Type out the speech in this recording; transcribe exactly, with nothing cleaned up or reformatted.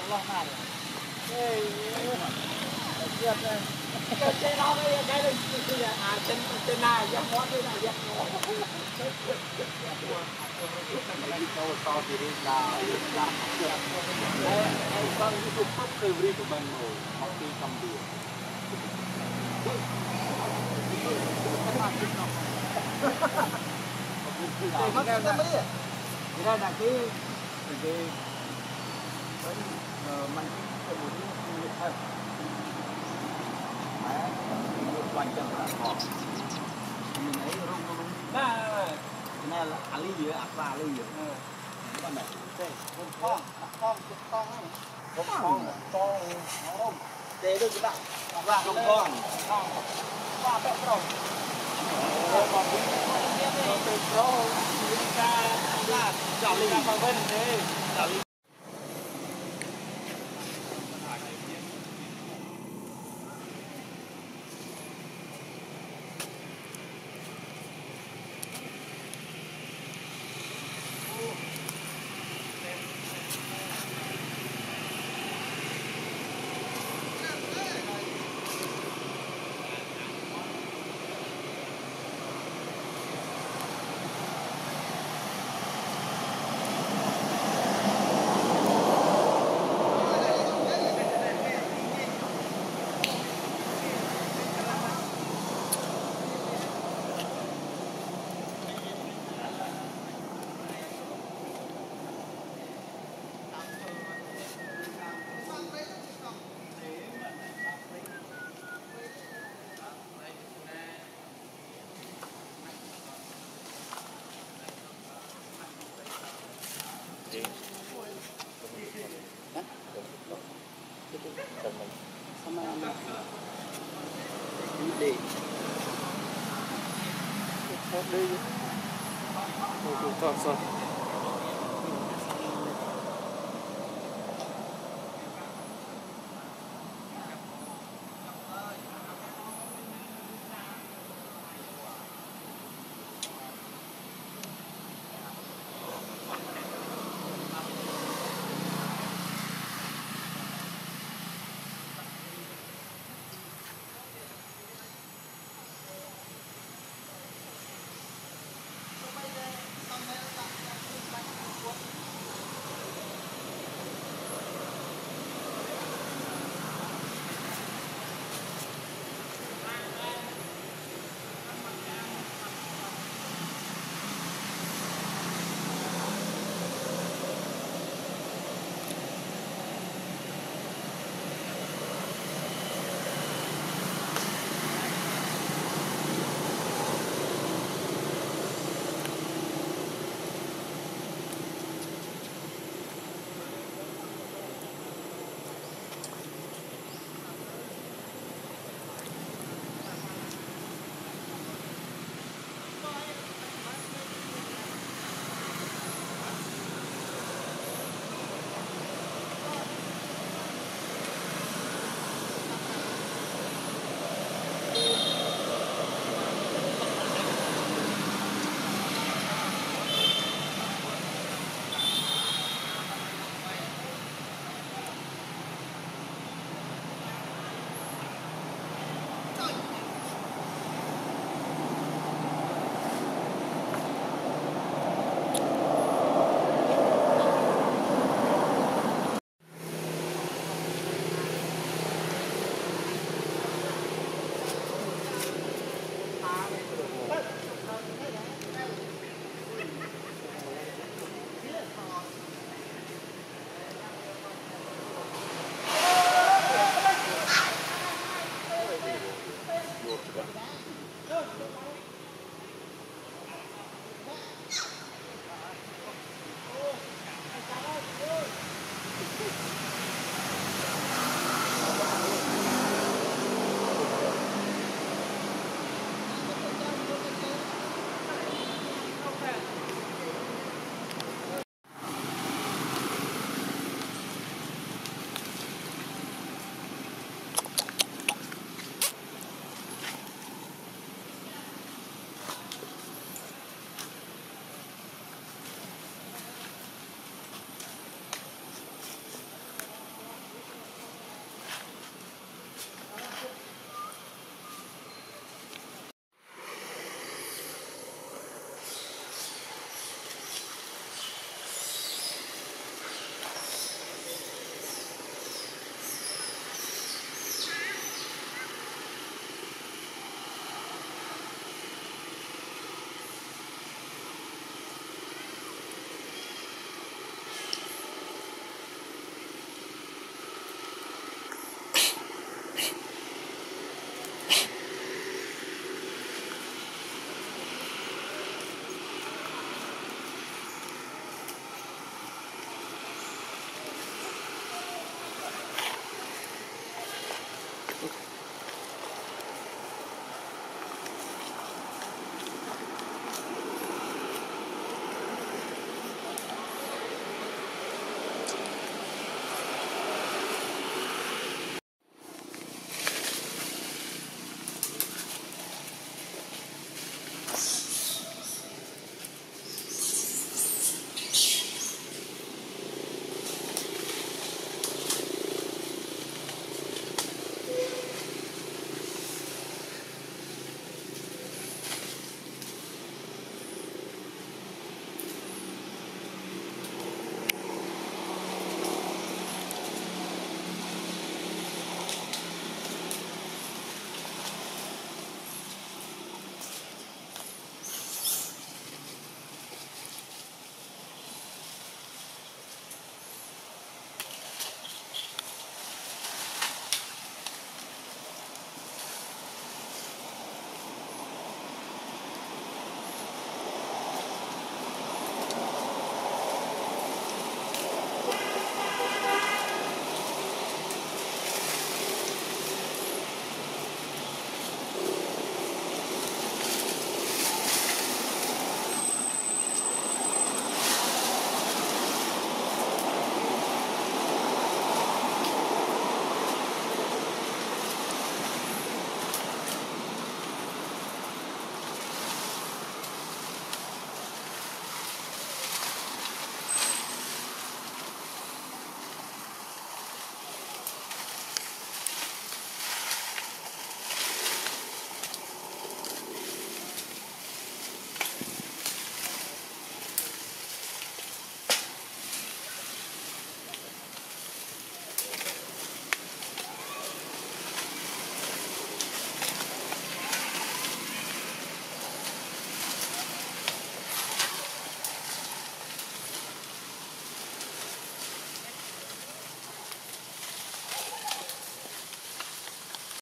lo mà đây chết đây chết đó cái cái này à trên trên này giáp ngón đây này giáp ngón cái câu to thì đi là là đây đây con cái cục tóc từ đi của mình rồi học đi cầm được cái mất cái mấy à thì đây là cái cái mình cái một cái thật quan trọng là họ mình ấy rung rung đây này là ali gì á áp ali gì con này đây con con con con con con con không để được các bạn và con con con và bé con còn cũng từ pro ra là chọn ra bằng bên thế sama đi đi đi